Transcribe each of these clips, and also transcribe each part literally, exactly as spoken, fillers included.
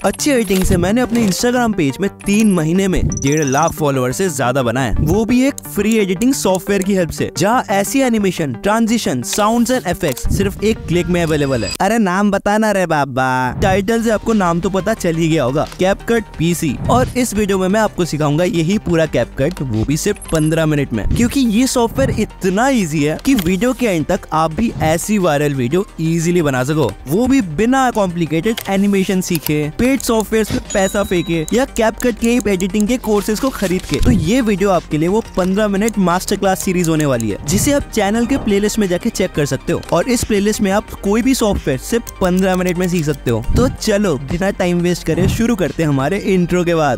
अच्छी एडिटिंग से मैंने अपने इंस्टाग्राम पेज में तीन महीने में डेढ़ लाख फॉलोअर से ज्यादा बनाए, वो भी एक फ्री एडिटिंग सॉफ्टवेयर की हेल्प से, जहाँ ऐसी animation, transition, sounds and effects सिर्फ एक क्लिक में अवेलेबल है। अरे नाम बताना रे बाबा, टाइटल से आपको नाम तो पता चल ही गया होगा, कैपकट पीसी। और इस वीडियो में मैं आपको सिखाऊंगा यही पूरा कैपकट, वो भी सिर्फ पंद्रह मिनट में, क्योंकि ये सॉफ्टवेयर इतना इजी है कि वीडियो के एंड तक आप भी ऐसी वायरल वीडियो इजीली बना सको, वो भी बिना कॉम्प्लिकेटेड एनिमेशन सीखे, पेड सॉफ्टवेयर पे पैसा फेंके या कैपकट के एडिटिंग के कोर्सेज को खरीद के। तो ये वीडियो आपके लिए वो पंद्रह मिनट मास्टर क्लास सीरीज होने वाली है, जिसे आप चैनल के प्लेलिस्ट में जाके चेक कर सकते हो। और इस प्लेलिस्ट में आप कोई भी सॉफ्टवेयर सिर्फ पंद्रह मिनट में सीख सकते हो। तो चलो बिना टाइम वेस्ट करे शुरू करते हैं हमारे इंट्रो के बाद।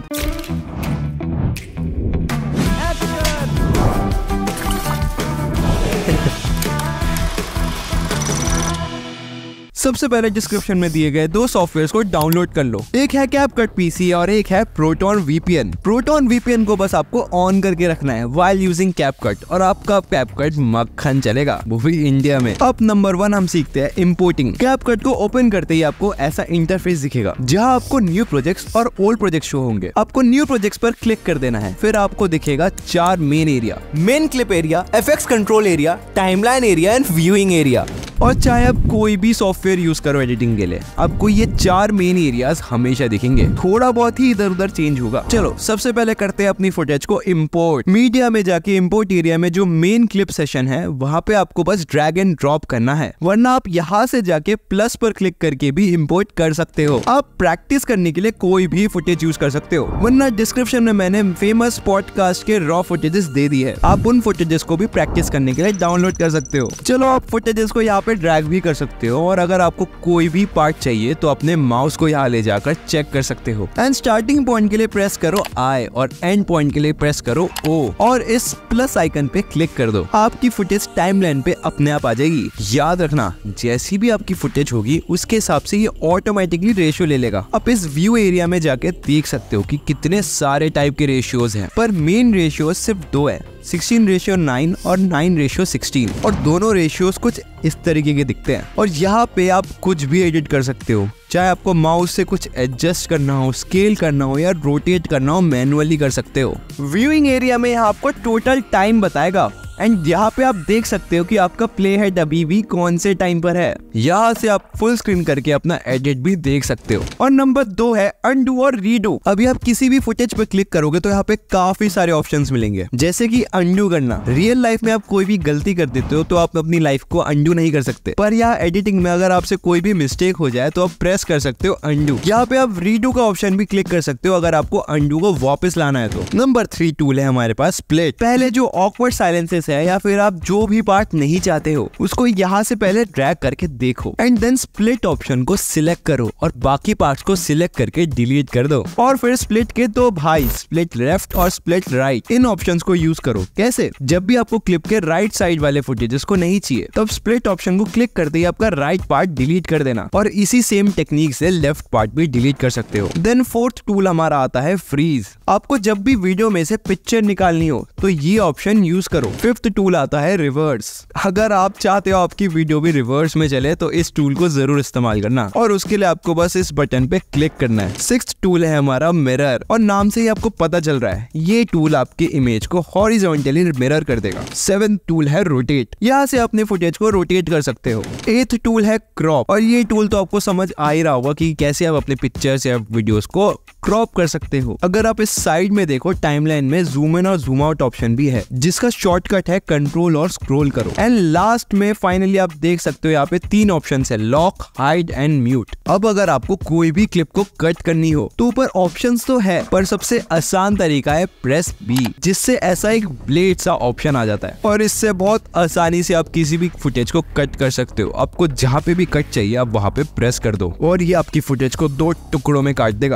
सबसे पहले डिस्क्रिप्शन में दिए गए दो सॉफ्टवेयर को डाउनलोड कर लो। एक है कैपकट पीसी और एक है प्रोटॉन वीपीएन। प्रोटॉन वीपीएन को बस आपको ऑन करके रखना है व्हाइल यूजिंग कैपकट, और आपका कैपकट मक्खन चलेगा, वो भी इंडिया में। अब नंबर वन हम सीखते हैं इंपोर्टिंग। कैपकट को ओपन करते ही आपको ऐसा इंटरफेस दिखेगा, जहाँ आपको न्यू प्रोजेक्ट्स और ओल्ड प्रोजेक्ट शो होंगे। आपको न्यू प्रोजेक्ट्स पर क्लिक कर देना है, फिर आपको दिखेगा चार main area, main clip area, FX control area, timeline area and viewing area. और चाहे आप कोई भी सॉफ्टवेयर यूज करो एडिटिंग के लिए, आपको ये चार मेन एरियाज हमेशा दिखेंगे, थोड़ा बहुत ही इधर उधर चेंज होगा। चलो सबसे पहले करते हैं अपनी फुटेज को इंपोर्ट। मीडिया में जाके इंपोर्ट एरिया में जो मेन क्लिप सेशन है, वहाँ पे आपको बस ड्रैग एंड ड्रॉप करना है, वरना आप यहाँ से जाके प्लस पर क्लिक करके भी इंपोर्ट कर सकते हो। आप प्रैक्टिस करने के लिए कोई भी फुटेज यूज कर सकते हो, वरना डिस्क्रिप्शन में मैंने फेमस पॉडकास्ट के रॉ फुटेजेस दे दी है, आप उन फुटेजेस को भी प्रैक्टिस करने के लिए डाउनलोड कर सकते हो। चलो आप फुटेजेस को यहाँ पे ड्रैग भी कर सकते हो, और अगर आपको कोई भी पार्ट चाहिए तो अपने माउस को यहाँ ले जाकर चेक कर सकते हो। एंड स्टार्टिंग पॉइंट के लिए प्रेस करो आई और एंड पॉइंट के लिए प्रेस करो ओ, और इस प्लस आइकन पे क्लिक कर दो। आपकी फुटेज टाइमलाइन पे अपने आप आ जाएगी। याद रखना, जैसी भी आपकी फुटेज होगी उसके हिसाब से ये ऑटोमेटिकली रेशियो ले लेगा। आप इस व्यू एरिया में जाके देख सकते हो कि कितने सारे टाइप के रेशियोज हैं, पर मेन रेशियो सिर्फ दो है, सिक्सटीन रेशियो नाइन और नाइन रेशियो सिक्सटीन, और दोनों रेशियोज कुछ इस तरीके के दिखते हैं। और यहाँ पे आप कुछ भी एडिट कर सकते हो, चाहे आपको माउस से कुछ एडजस्ट करना हो, स्केल करना हो या रोटेट करना हो, मैनुअली कर सकते हो। व्यूइंग एरिया में यहाँ आपको टोटल टाइम बताएगा, एंड यहाँ पे आप देख सकते हो कि आपका प्ले हेड अभी भी कौन से टाइम पर है। यहाँ से आप फुल स्क्रीन करके अपना एडिट भी देख सकते हो। और नंबर दो है अनडू और रीडू। अभी आप किसी भी फुटेज पे क्लिक करोगे तो यहाँ पे काफी सारे ऑप्शंस मिलेंगे, जैसे कि अनडू करना। रियल लाइफ में आप कोई भी गलती कर देते हो तो आप अपनी लाइफ को अनडू नहीं कर सकते, पर यहाँ एडिटिंग में अगर आपसे कोई भी मिस्टेक हो जाए तो आप प्रेस कर सकते हो अनडू। यहाँ पे आप रीडू का ऑप्शन भी क्लिक कर सकते हो अगर आपको अनडू को वापस लाना है तो। नंबर थ्री टूल है हमारे पास स्प्लिट। पहले जो ऑकवर्ड साइलेंसेस है या फिर आप जो भी पार्ट नहीं चाहते हो उसको यहाँ से पहले ड्रैग करके देखो, एंड देन स्प्लिट ऑप्शन को सिलेक्ट करो और बाकी पार्ट्स को सिलेक्ट करके डिलीट कर दो। और फिर स्प्लिट के दो भाई, स्प्लिट लेफ्ट और स्प्लिट राइट, इन ऑप्शंस को यूज करो। कैसे? जब भी आपको क्लिप के राइट साइड वाले फुटेजेस को नहीं चाहिए तब स्प्लिट ऑप्शन को क्लिक करते ही आपका राइट पार्ट डिलीट कर देना, और इसी सेम टेक्निक से लेफ्ट पार्ट भी डिलीट कर सकते हो। देन फोर्थ टूल हमारा आता है फ्रीज। आपको जब भी वीडियो में से पिक्चर निकालनी हो तो ये ऑप्शन यूज करो। फिफ्थ टूल आता है रिवर्स। अगर आप चाहते हो आपकी वीडियो भी रिवर्स में चले तो इस टूल को जरूर इस्तेमाल करना, और उसके लिए आपको बस इस बटन पे क्लिक करना है। सिक्स्थ टूल है हमारा मिरर, और नाम से ही आपको पता चल रहा है ये टूल आपके इमेज को हॉरिजॉन्टली मिरर कर देगा। सेवेंथ टूल है रोटेट। यहाँ से अपने फुटेज को रोटेट कर सकते हो। एथ टूल है क्रॉप, और ये टूल तो आपको समझ आ ही रहा होगा कि कैसे आप अपने पिक्चर्स या वीडियोस को क्रॉप कर सकते हो। अगर आप इस साइड में देखो, टाइमलाइन में जूम इन और जूम आउट ऑप्शन भी है, जिसका शॉर्टकट है कंट्रोल और स्क्रॉल करो। एंड लास्ट में फाइनली आप देख सकते हो यहाँ पे तीन ऑप्शन है, लॉक, हाइड एंड म्यूट। अब अगर आपको कोई भी क्लिप को कट करनी हो तो ऊपर ऑप्शंस तो है, पर सबसे आसान तरीका है प्रेस बी, जिससे ऐसा एक ब्लेड सा ऑप्शन आ जाता है, और इससे बहुत आसानी से आप किसी भी फुटेज को कट कर सकते हो। आपको जहाँ पे भी कट चाहिए आप वहाँ पे प्रेस कर दो और ये आपकी फुटेज को दो टुकड़ों में काट देगा। एंड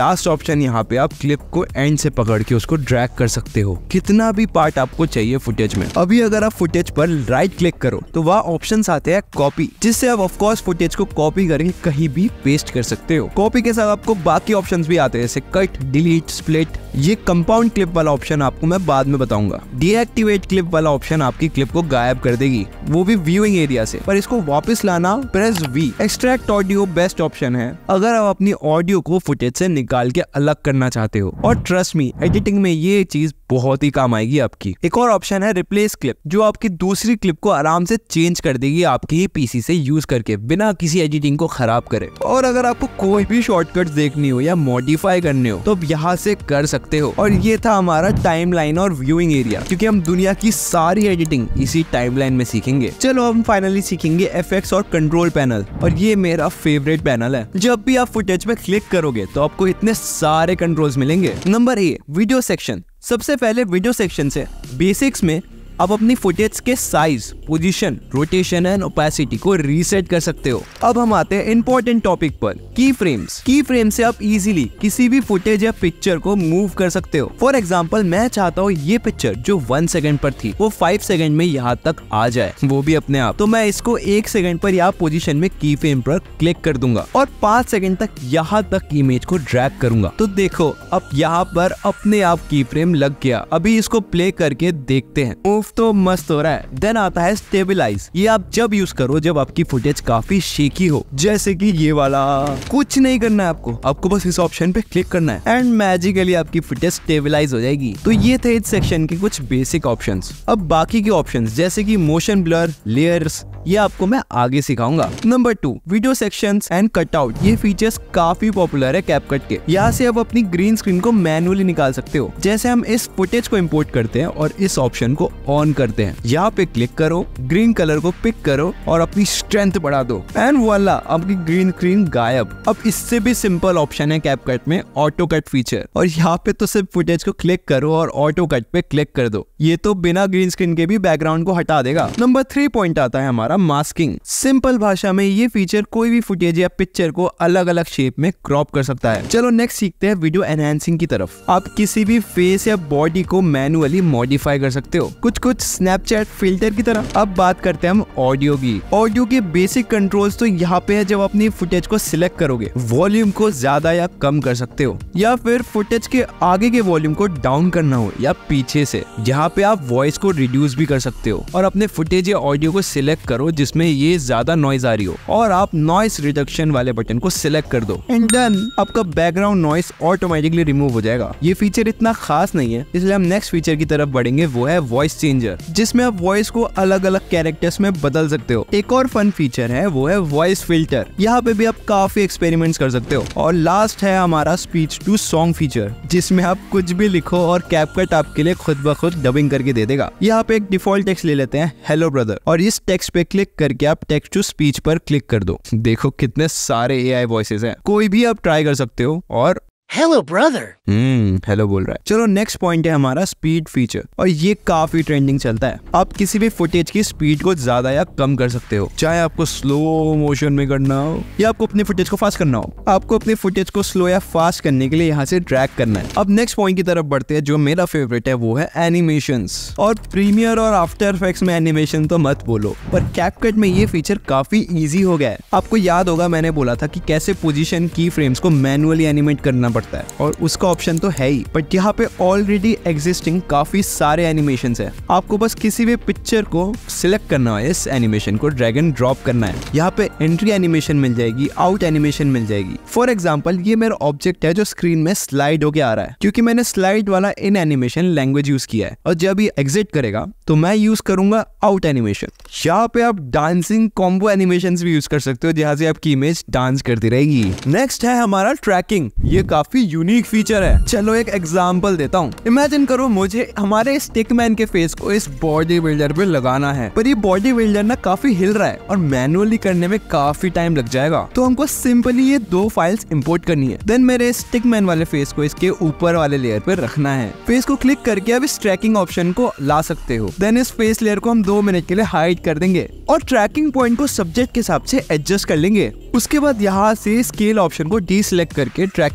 लास्ट ऑप्शन यहाँ पे आप क्लिप को एंड से पकड़ के उसको ड्रैग कर सकते हो, कितना भी पार्ट आपको चाहिए फुटेज में। अभी अगर आप फुटेज पर राइट क्लिक करो तो वहाँ ऑप्शंस आते हैं कॉपी, जिससे आप ऑफ कोर्स फुटेज को कॉपी करके कहीं भी पेस्ट कर सकते हो। कॉपी के साथ आपको बाकी ऑप्शंस भी आते हैं जैसे कट, डिलीट, स्प्लिट। ये कंपाउंड क्लिप वाला ऑप्शन आपको मैं बाद में बताऊंगा। डीएक्टिवेट क्लिप वाला ऑप्शन आपकी क्लिप को गायब कर देगी, वो भी व्यूइंग एरिया से, पर इसको वापस लाना press V. Extract audio best option है अगर आप अपनी ऑडियो को फुटेज से निकाल के अलग करना चाहते हो, और ट्रस्ट मी एडिटिंग में ये चीज बहुत ही काम आएगी आपकी। एक और ऑप्शन है रिप्लेस क्लिप, जो आपकी दूसरी क्लिप को आराम से चेंज कर देगी आपके ही पीसी से यूज करके, बिना किसी एडिटिंग को खराब करे। और अगर आपको कोई भी शॉर्टकट देखनी हो या मॉडिफाई करने हो तो यहाँ से कर सकते हो। और ये था हमारा टाइमलाइन और व्यूइंग एरिया, क्योंकि हम दुनिया की सारी एडिटिंग इसी टाइमलाइन में सीखेंगे। चलो हम फाइनली सीखेंगे इफेक्ट्स और कंट्रोल पैनल, और ये मेरा फेवरेट पैनल है। जब भी आप फुटेज पे क्लिक करोगे तो आपको इतने सारे कंट्रोल्स मिलेंगे। Number A, video section. सबसे पहले वीडियो सेक्शन से बेसिक्स में आप अपनी फुटेज के size, position, rotation and opacity को रीसेट कर सकते हो। अब हम आते हैं इंपॉर्टेंट टॉपिक पर, की फ्रेम्स। की फ्रेम से आप इजीली किसी भी फुटेज या पिक्चर को मूव कर सकते हो। फॉर एग्जांपल मैं चाहता हूँ ये पिक्चर जो वन सेकंड पर थी वो फाइव सेकंड में यहाँ तक आ जाए, वो भी अपने आप। तो मैं इसको एक सेकंड पर यहाँ पोजीशन में की फ्रेम पर क्लिक कर दूंगा और पांच सेकंड तक यहाँ तक इमेज को ड्रैग करूंगा। तो देखो अब यहाँ पर अपने आप की फ्रेम लग गया। अभी इसको प्ले करके देखते हैं। मूव तो मस्त हो रहा है। देन आता है स्टेबलाइज। ये आप जब यूज करो जब आपकी फुटेज काफी शेकी हो, जैसे कि ये वाला। कुछ नहीं करना है आपको, आपको बस इस ऑप्शन पे क्लिक करना है एंड मैजिकली आपकी फुटेज स्टेबलाइज हो जाएगी। तो ये थे इस सेक्शन के कुछ बेसिक ऑप्शंस। अब बाकी के ऑप्शंस जैसे कि मोशन ब्लर, लेयर्स, ये आपको मैं आगे सिखाऊंगा। Number two, video sections and cutout. ये फीचर्स काफी पॉपुलर है कैपकट के। यहाँ से आप अपनी ग्रीन स्क्रीन को मैनुअली निकाल सकते हो। जैसे हम इस फुटेज को इंपोर्ट करते हैं और इस ऑप्शन को ऑन करते हैं, यहाँ पे क्लिक करो, ग्रीन कलर को पिक करो और अपनी स्ट्रेंथ बढ़ा दो एंड वॉला, आपकी ग्रीन स्क्रीन गायब। अब इससे भी सिंपल ऑप्शन है कैपकट में, ऑटो कट फीचर। और यहाँ पे तो सिर्फ फुटेज को क्लिक करो और ऑटो कट पे क्लिक कर दो, ये तो बिना ग्रीन स्क्रीन के भी बैकग्राउंड को हटा देगा। नंबर थ्री पॉइंट आता है हमारा मास्किंग। सिंपल भाषा में ये फीचर कोई भी फुटेज या पिक्चर को अलग अलग शेप में क्रॉप कर सकता है। चलो नेक्स्ट सीखते हैं वीडियो एनहांसिंग की तरफ। आप किसी भी फेस या बॉडी को मैनुअली मॉडिफाई कर सकते हो, कुछ कुछ स्नैपचैट फिल्टर की तरह। अब बात करते हैं हम ऑडियो की। ऑडियो के बेसिक कंट्रोल्स तो यहाँ पे है। जब अपनी फुटेज को सिलेक्ट करोगे, वॉल्यूम को ज्यादा या कम कर सकते हो, या फिर फुटेज के आगे के वॉल्यूम को डाउन करना हो या पीछे से, यहाँ पे आप वॉइस को रिड्यूस भी कर सकते हो। और अपने फुटेज या ऑडियो को सिलेक्ट करो जिसमें ये ज्यादा नॉइज आ रही हो और आप नॉइस रिडक्शन वाले बटन को सिलेक्ट कर दो एंड डन, आपका बैकग्राउंड नॉइस ऑटोमेटिकली रिमूव हो जाएगा। ये फीचर इतना खास नहीं है, इसलिए हम नेक्स्ट फीचर की तरफ बढ़ेंगे, वो है वॉइस चेंजर, जिसमें आप वॉइस को अलग अलग कैरेक्टर्स में बदल सकते हो। एक और फन फीचर है वो है वॉइस फिल्टर। यहाँ पे भी आप काफी एक्सपेरिमेंट्स कर सकते हो। और लास्ट है हमारा स्पीच टू सॉन्ग फीचर, जिसमें आप कुछ भी लिखो और कैपकट आपके लिए खुद ब खुद डबिंग करके दे देगा। यहाँ पे एक डिफॉल्ट टेक्स्ट ले लेते हैं, हेलो ब्रदर, और इस टेक्स्ट पे क्लिक करके आप टेक्स्ट टू स्पीच पर क्लिक कर दो। देखो कितने सारे एआई वॉइसेस हैं, कोई भी आप ट्राई कर सकते हो। और हेलो ब्रदर, हम्म हेलो बोल रहा है। चलो नेक्स्ट पॉइंट है हमारा स्पीड फीचर, और ये काफी ट्रेंडिंग चलता है। आप किसी भी फुटेज की स्पीड को ज्यादा या कम कर सकते हो, चाहे आपको स्लो मोशन में करना हो या आपको अपनी फुटेज को फास्ट करना हो। आपको अपनी फुटेज को स्लो या फास्ट करने के लिए यहाँ से ड्रैग करना है। अब नेक्स्ट पॉइंट की तरफ बढ़ते हैं, जो मेरा फेवरेट है वो है एनिमेशंस। और प्रीमियर और आफ्टर इफेक्ट्स में एनिमेशन तो मत बोलो, पर कैपकट में ये फीचर काफी ईजी हो गया है। आपको याद होगा मैंने बोला था कि कैसे पोजीशन की फ्रेम्स को मैनुअली एनिमेट करना पड़ता है, और उसका ऑप्शन तो है ही, बट यहाँ पे ऑलरेडी एग्जिस्टिंग काफी सारे एनिमेशंस है। आपको बस किसी भी पिक्चर को सिलेक्ट करना है, इस एनिमेशन को ड्रैग एंड ड्रॉप करना है। यहाँ पे एंट्री एनिमेशन मिल जाएगी, आउट एनिमेशन मिल जाएगी। फॉर एग्जाम्पल ये मेरा ऑब्जेक्ट है जो स्क्रीन में स्लाइड होके आ रहा है, क्योंकि मैंने स्लाइड वाला इन एनिमेशन लैंग्वेज यूज किया है। और जब ये एग्जिट करेगा तो मैं यूज करूंगा आउट एनिमेशन। यहाँ पे आप डांसिंग कॉम्बो एनिमेशन भी यूज कर सकते हो, जहाँ से आपकी इमेज डांस करती रहेगी। नेक्स्ट है हमारा ट्रैकिंग। ये काफी यूनिक फीचर है। चलो एक एग्जांपल देता हूँ। इमेजिन करो मुझे हमारे स्टिकमैन के फेस को इस बॉडी बिल्डर पे लगाना है, पर ये बॉडी बिल्डर ना काफी हिल रहा है और मैनुअली करने में काफी टाइम लग जाएगा। तो हमको सिंपली ये दो फाइल्स इंपोर्ट करनी है। देन मेरे स्टिकमैन वाले फेस को इसके ऊपर वाले लेयर पे रखना है। फेस को क्लिक करके अब इस ट्रैकिंग ऑप्शन को ला सकते हो। देन इस फेस लेयर को हम दो मिनट के लिए हाइड कर देंगे और ट्रैकिंग पॉइंट को सब्जेक्ट के हिसाब से एडजस्ट कर लेंगे। उसके बाद यहाँ से स्केल ऑप्शन को डी सिलेक्ट करके ट्रैकिंग पर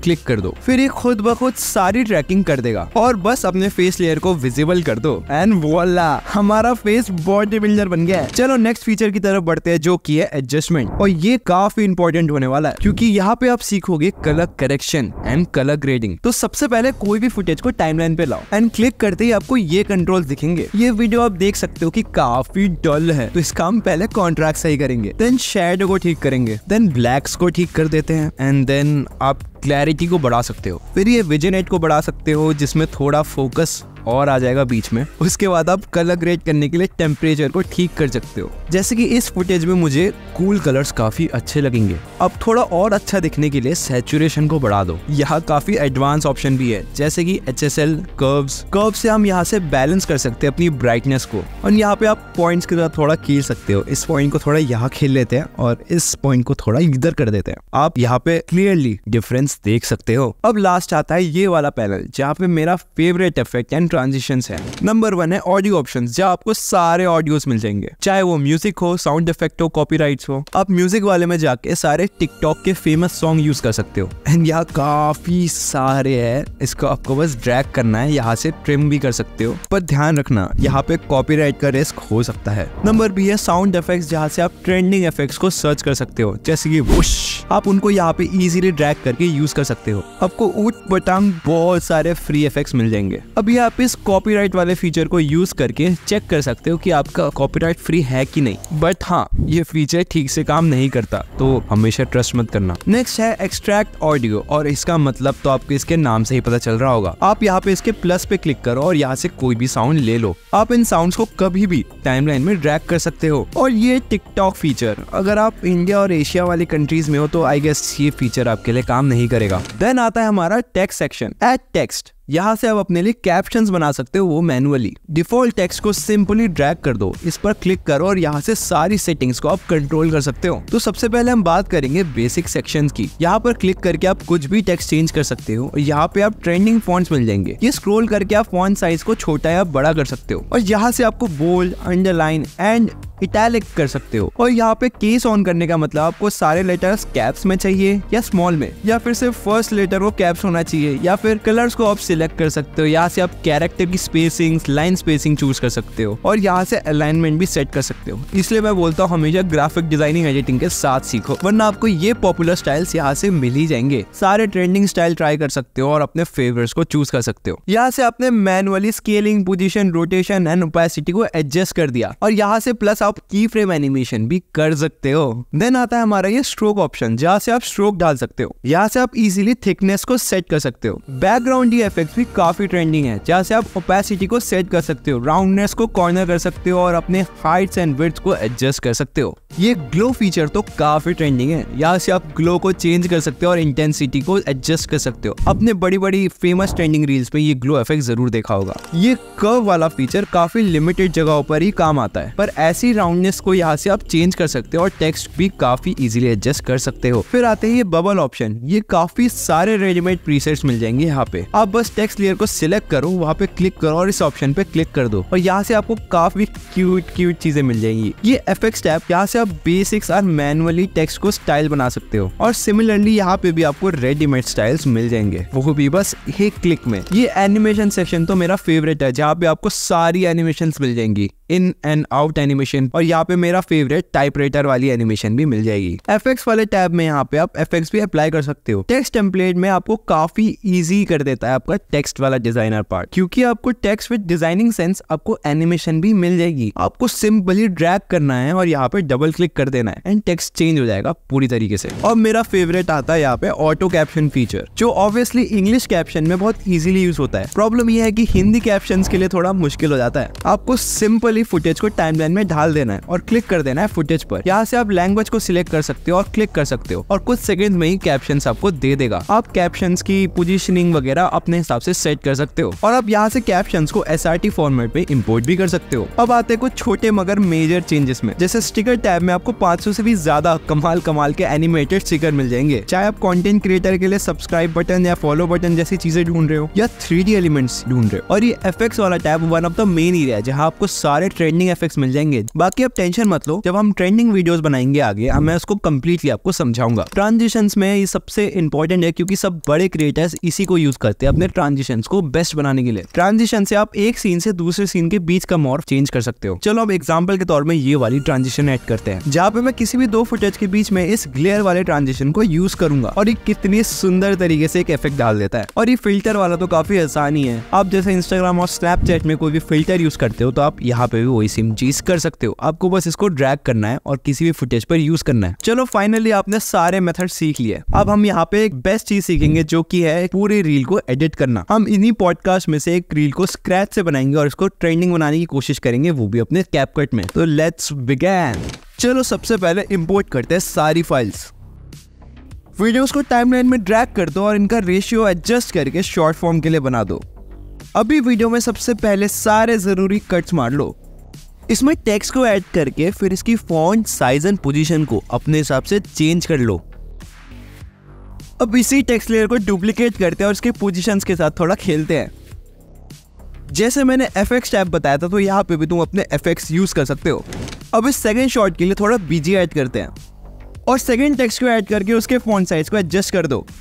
क्लिक कर दो, फिर ये खुद ब खुद सारी ट्रैकिंग कर देगा और बस अपने फेस लेयर को विजिबल कर दो एंड वोला, हमारा फेस बॉडी बिल्डर बन गया है। चलो नेक्स्ट फीचर की तरफ बढ़ते हैं जो कि है एडजस्टमेंट, और ये काफी इंपॉर्टेंट होने वाला है क्योंकि यहाँ पे आप सीखोगे colour correction and colour grading. तो सबसे पहले कोई भी फुटेज को टाइमलाइन पे लाओ एंड क्लिक करते ही आपको ये कंट्रोल दिखेंगे। ये वीडियो आप देख सकते हो कि काफी डल है, तो इसका हम पहले कॉन्ट्रास्ट सही करेंगे, देन शैडो को ठीक करेंगे, देन ब्लैक्स को ठीक कर देते हैं एंड देन आप क्लैरिटी को बढ़ा सकते हो। फिर ये विजनेट को बढ़ा सकते हो जिसमें थोड़ा फोकस और आ जाएगा बीच में। उसके बाद आप कलर ग्रेड करने के लिए टेम्परेचर को ठीक कर सकते हो, जैसे कि इस फुटेज में मुझे कूल कलर्स काफी अच्छे लगेंगे। अब थोड़ा और अच्छा दिखने के लिए सैचुरेशन को बढ़ा दो। यहाँ काफी एडवांस ऑप्शन भी है जैसे कि H S L curves curve से हम यहाँ से बैलेंस कर सकते हैं अपनी ब्राइटनेस को, और यहाँ पे आप पॉइंट्स के साथ थोड़ा खेल सकते हो। इस पॉइंट को थोड़ा यहाँ खेल लेते हैं और इस पॉइंट को थोड़ा इधर कर देते हैं। आप यहाँ पे क्लियरली डिफरेंस देख सकते हो। अब लास्ट आता है ये वाला पैनल जहाँ पे मेरा फेवरेट इफेक्ट एंड ट्रांजिशंस है। नंबर वन है ऑडियो ऑप्शंस, जहाँ आपको सारे ऑडियोस मिल जाएंगे, चाहे वो म्यूजिक हो, साउंड इफेक्ट हो, कॉपीराइट्स हो। आप म्यूजिक वाले में जाके सारे टिकटॉक के फेमस सॉन्ग यूज कर सकते हो एंड यहाँ काफी सारे है, इसको आपको बस ड्रैग करना है, यहाँ से ट्रिम भी कर सकते हो, पर ध्यान रखना यहाँ पे कॉपीराइट का रिस्क हो सकता है। नंबर बी है साउंड इफेक्ट्स, जहाँ से आप ट्रेंडिंग इफेक्ट्स को सर्च कर सकते हो जैसे कि वुश, आप उनको यहाँ पे इजीली ड्रैग करके यूज कर सकते हो। आपको ऊट पटांग बहुत सारे फ्री इफेक्ट्स मिल जाएंगे। अभी आप इस कॉपीराइट वाले फीचर को यूज करके चेक कर सकते हो कि आपका कॉपीराइट फ्री है कि नहीं, बट हाँ ये फीचर ठीक से काम नहीं करता, तो हमेशा ट्रस्ट मत करना। नेक्स्ट है एक्सट्रैक्ट ऑडियो, और इसका मतलब तो आपको इसके नाम से ही पता चल रहा होगा। आप यहाँ पे इसके प्लस पे क्लिक करो और यहाँ से कोई भी साउंड ले लो। आप इन साउंड्स को कभी भी टाइमलाइन में ड्रैग कर सकते हो। और ये टिकटॉक फीचर अगर आप इंडिया और एशिया वाली कंट्रीज में हो तो आई गेस ये फीचर आपके लिए काम नहीं करेगा। देन आता है हमारा टेक्स्ट सेक्शन, ऐड टेक्स्ट, यहाँ से आप अपने लिए कैप्शंस बना सकते हो वो मैनुअली। डिफॉल्ट टेक्स्ट को सिंपली ड्रैग कर दो, इस पर क्लिक करो और यहाँ से सारी सेटिंग्स को आप कंट्रोल कर सकते हो। तो सबसे पहले हम बात करेंगे बेसिक सेक्शंस की। यहाँ पर क्लिक करके आप कुछ भी टेक्स्ट चेंज कर सकते हो और यहाँ पे आप ट्रेंडिंग फॉन्ट्स मिल जाएंगे। ये स्क्रॉल करके आप फॉन्ट साइज को छोटा या बड़ा कर सकते हो और यहाँ से आपको बोल्ड, अंडरलाइन एंड इटैलिक कर सकते हो। और यहाँ पे केस ऑन करने का मतलब आपको सारे लेटर्स कैप्स में चाहिए या स्मॉल में, या फिर सिर्फ फर्स्ट लेटर को कैप्स होना चाहिए, या फिर कलर्स को आप सिलेक्ट कर सकते हो। यहाँ से आप कैरेक्टर की स्पेसिंग, लाइन स्पेसिंग चूज कर सकते हो और यहाँ से अलाइनमेंट भी सेट कर सकते हो। इसलिए मैं बोलता हूँ हमेशा ग्राफिक डिजाइनिंग एडिटिंग के साथ सीखो, वरना आपको ये पॉपुलर स्टाइल्स यहाँ से मिल ही जाएंगे। सारे ट्रेंडिंग स्टाइल ट्राई कर सकते हो और अपने फेवरेट्स को चूज कर सकते हो। यहाँ से आपने manually scaling, position, rotation and opacity को एडजस्ट कर दिया और यहाँ से प्लस आप की फ्रेम एनिमेशन भी कर सकते हो। देन आता है हमारा ये स्ट्रोक ऑप्शन, जहाँ से आप स्ट्रोक डाल सकते हो। यहाँ से आप इजीली थिकनेस को सेट कर सकते हो। बैकग्राउंड इफेक्ट्स भी काफी ट्रेंडिंग है, जहाँ से आप ओपेसिटी को सेट कर सकते हो, राउंडनेस को कॉर्नर कर सकते हो और अपने हाइट्स एंड विड्थ को एडजस्ट कर सकते हो। ये ग्लो फीचर तो काफी ट्रेंडिंग है, यहाँ से आप ग्लो को चेंज कर सकते हो और इंटेंसिटी को एडजस्ट कर सकते हो। अपने बड़ी बड़ी फेमस ट्रेंडिंग रील्स पे ये ग्लो इफेक्ट जरूर देखा होगा। ये कर्व वाला फीचर काफी लिमिटेड जगहों पर ही काम आता है, पर ऐसी राउंडनेस को यहाँ से आप चेंज कर सकते हो और टेक्स्ट भी काफी इजीली एडजस्ट कर सकते हो। फिर आते हैं ये बबल ऑप्शन, ये काफी सारे रेडीमेड प्रीसेट्स मिल जाएंगे। यहाँ पे आप बस टेक्स्ट लेयर को सिलेक्ट करो, वहाँ पे क्लिक करो और इस ऑप्शन पे क्लिक कर दो और यहाँ से आपको काफी क्यूट क्यूट चीजें मिल जाएंगी। ये इफेक्ट्स टैब, यहाँ से आप बेसिक्स और मैनुअली टेक्स्ट को स्टाइल बना सकते हो और सिमिलरली यहाँ पे भी आपको रेडीमेड स्टाइल्स मिल जाएंगे, वो भी बस एक क्लिक में। ये एनिमेशन सेक्शन तो मेरा फेवरेट है, जहाँ पे आपको सारी एनिमेशंस मिल जाएंगी, इन एंड आउट एनिमेशन, और यहाँ पे मेरा फेवरेट टाइपराइटर वाली एनिमेशन भी मिल जाएगी। एफएक्स वाले टैब में यहाँ पे आप एफएक्स भी अप्लाई कर सकते हो। टेक्स्ट टेम्पलेट में आपको काफी इजी कर देता है आपका टेक्स्ट वाला डिजाइनर पार्ट, क्योंकि आपको टेक्स्ट विद डिजाइनिंग सेंस, आपको एनिमेशन भी मिल जाएगी। आपको सिंपली ड्रैग करना है और यहाँ पे डबल क्लिक कर देना है एंड टेक्स्ट चेंज हो जाएगा पूरी तरीके से। और मेरा फेवरेट आता है यहाँ पे ऑटो कैप्शन फीचर, जो ऑब्वियसली इंग्लिश कैप्शन में बहुत इजीली यूज होता है। प्रॉब्लम यह है कि हिंदी कैप्शंस के लिए थोड़ा मुश्किल हो जाता है। आपको सिंपली फुटेज को टाइमलाइन में ढाल देना है और क्लिक कर देना है फुटेज पर। यहाँ से आप लैंग्वेज को सिलेक्ट कर सकते हो और क्लिक कर सकते हो और कुछ सेकंड में ही कैप्शंस आपको दे देगा। आप कैप्शंस की पोजीशनिंग वगैरह अपने हिसाब से सेट कर सकते हो और आप यहाँ से कैप्शंस को एस आर टी फॉर्मेट में इंपोर्ट भी कर सकते हो। अब आते हैं कुछ छोटे मगर मेजर चेंजेस में, जैसे स्टिकर टैब में आपको पाँच सौ से भी ज्यादा कमाल कमाल के एनिमेटेड स्टिकर मिल जाएंगे। चाहे आप कंटेंट क्रिएटर के लिए सब्सक्राइब बटन या फॉलो बटन जैसी चीजें ढूंढ रहे हो या थ्री डी एलिमेंट्स ढूंढ रहे हो। और ये एफएक्स वाला tab one of the main area है, जहाँ आपको सारे ट्रेंडिंग एफेक्ट्स मिल जाएंगे। बाकी अब टेंशन मत लो, जब हम ट्रेंडिंग वीडियोस बनाएंगे आगे मैं उसको कम्प्लीटली आपको समझाऊंगा। ट्रांजिशंस में ये सबसे इंपॉर्टेंट है क्योंकि सब बड़े क्रिएटर्स इसी को यूज करते हैं अपने ट्रांजिशंस को बेस्ट बनाने के लिए। ट्रांजिशन से आप एक सीन से दूसरे सीन के बीच का मॉर्फ चेंज कर सकते हो। चलो अब एग्जांपल के तौर में ये वाली ट्रांजिशन ऐड करते हैं, जहाँ पे मैं किसी भी दो फुटेज के बीच में इस ग्लेयर वाले ट्रांजिशन को यूज करूंगा और ये कितनी सुंदर तरीके से एक इफेक्ट डाल देता है। और ये फिल्टर वाला तो काफी आसान ही है, आप जैसे इंस्टाग्राम और स्नैपचैट में कोई भी फिल्टर यूज करते हो तो आप यहाँ पे भी वही सेम चीज कर सकते हो। आपको बस इसको ड्रैग करना है और किसी भी फुटेज पर यूज करना है। चलो फाइनली आपने सारे मेथड सीख लिए। अब हम यहाँ पे एक बेस्ट चीज सीखेंगे जो कि है पूरे रील को एडिट करना। हम इन्हीं पॉडकास्ट में से एक रील को स्क्रैच से बनाएंगे और इसको ट्रेंडिंग बनाने की कोशिश करेंगे, वो भी अपने कैपकट में। तो लेट्स बिगिन। चलो सबसे पहले इंपोर्ट करते हैं सारी फाइल्स। वीडियोस को टाइमलाइन में ड्रैग कर दो और इनका रेशियो एडजस्ट करके शॉर्ट फॉर्म के लिए बना दो। अभी वीडियो में सबसे पहले सारे जरूरी कट्स मार लो। इसमें टेक्स्ट को ऐड करके फिर इसकी फॉन्ट, साइज एंड पोजीशन को अपने हिसाब से चेंज कर लो। अब इसी टेक्स्ट लेयर को डुप्लीकेट करते हैं और इसके पोजीशंस के साथ थोड़ा खेलते हैं। जैसे मैंने एफएक्स टैब बताया था तो यहाँ पे भी तुम अपने एफएक्स यूज कर सकते हो। अब इस सेकंड शॉट के लिए थोड़ा बीजी ऐड करते हैं और सेकंड टेक्स्ट को ऐड करके उसके फॉन्ट साइज को एडजस्ट कर दो।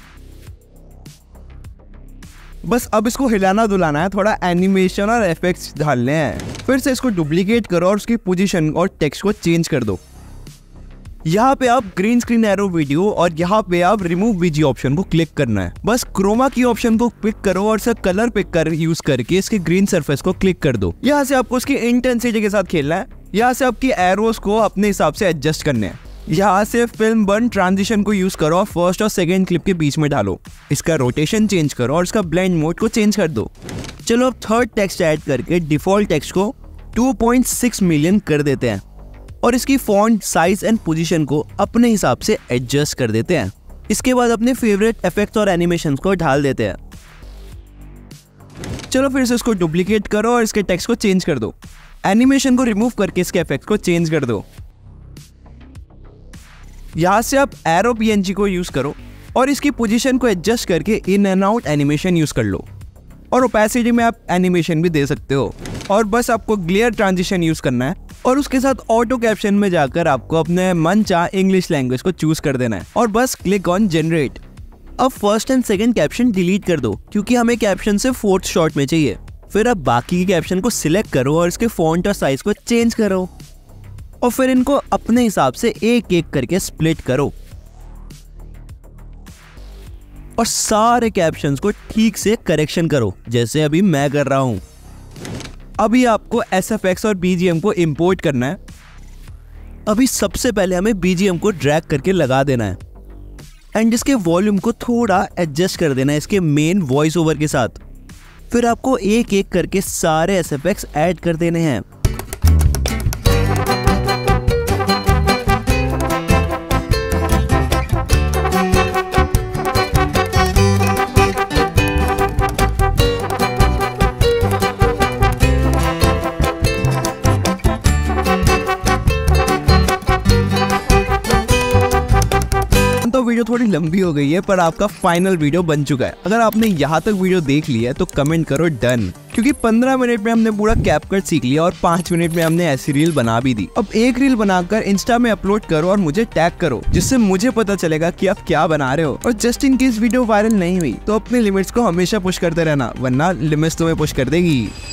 बस अब इसको हिलाना दुलाना है, थोड़ा एनिमेशन और एफेक्ट्स डालने हैं। फिर से इसको डुप्लीकेट करो और उसकी पोजीशन और टेक्स्ट को चेंज कर दो। यहाँ पे आप ग्रीन स्क्रीन एरो वीडियो और यहाँ पे आप रिमूव बीजी ऑप्शन को क्लिक करना है। बस क्रोमा की ऑप्शन को पिक करो और सब कलर पिक कर यूज करके इसके ग्रीन सरफेस को क्लिक कर दो। यहाँ से आपको उसकी इंटेंसिटी के साथ खेलना है। यहाँ से आपकी एरोस को अपने हिसाब से एडजस्ट करने हैं। यहाँ से फिल्म बर्न ट्रांजिशन को यूज करो और फर्स्ट और सेकेंड क्लिप के बीच में डालो। इसका रोटेशन चेंज करो और इसका ब्लेंड मोड को चेंज कर दो। चलो अब थर्ड टेक्स्ट ऐड करके डिफॉल्ट टेक्स्ट को टू पॉइंट सिक्स मिलियन कर देते हैं और इसकी फॉन्ट, साइज एंड पोजीशन को अपने हिसाब से एडजस्ट कर देते हैं। इसके बाद अपने फेवरेट इफेक्ट्स और एनिमेशंस को ढाल देते हैं। चलो फिर से इसको डुप्लीकेट करो और इसके टेक्स्ट को चेंज कर दो। एनिमेशन को रिमूव करके इसके इफेक्ट को चेंज कर दो। यहाँ से आप एरो पीएनजी को यूज करो और इसकी पोजीशन को एडजस्ट करके in and out animation use कर लो और ओपेसिटी में आप एनिमेशन भी दे सकते हो। और बस आपको ग्लेयर ट्रांजिशन यूज करना है और उसके साथ ऑटो कैप्शन में जाकर आपको अपने मन चाह इंग्लिश लैंग्वेज को चूज कर देना है और बस क्लिक ऑन जनरेट। अब first and second caption delete कर दो क्योंकि हमें कैप्शन से फोर्थ शॉट में चाहिए। फिर अब बाकी के कैप्शन को सिलेक्ट करो और इसके फॉन्ट और साइज को चेंज करो और फिर इनको अपने हिसाब से एक एक करके स्प्लिट करो और सारे कैप्शंस को ठीक से करेक्शन करो जैसे अभी मैं कर रहा हूं। अभी आपको एसएफएक्स और बीजीएम को इंपोर्ट करना है। अभी सबसे पहले हमें बीजीएम को ड्रैग करके लगा देना है एंड इसके वॉल्यूम को थोड़ा एडजस्ट कर देना है इसके मेन वॉइस ओवर के साथ। फिर आपको एक एक करके सारे एसएफएक्स ऐड कर देने हैं। वीडियो थोड़ी लंबी हो गई है पर आपका फाइनल वीडियो बन चुका है। अगर आपने यहाँ तक वीडियो देख लिया है तो कमेंट करो डन, क्योंकि पंद्रह मिनट में हमने पूरा कैपकट सीख लिया और पाँच मिनट में हमने ऐसी रील बना भी दी। अब एक रील बनाकर इंस्टा में अपलोड करो और मुझे टैग करो जिससे मुझे पता चलेगा कि आप क्या बना रहे हो। और just in case video viral नहीं हुई तो अपने लिमिट्स को हमेशा पुश करते रहना, वरना लिमिट्स तुम्हें पुश कर देगी।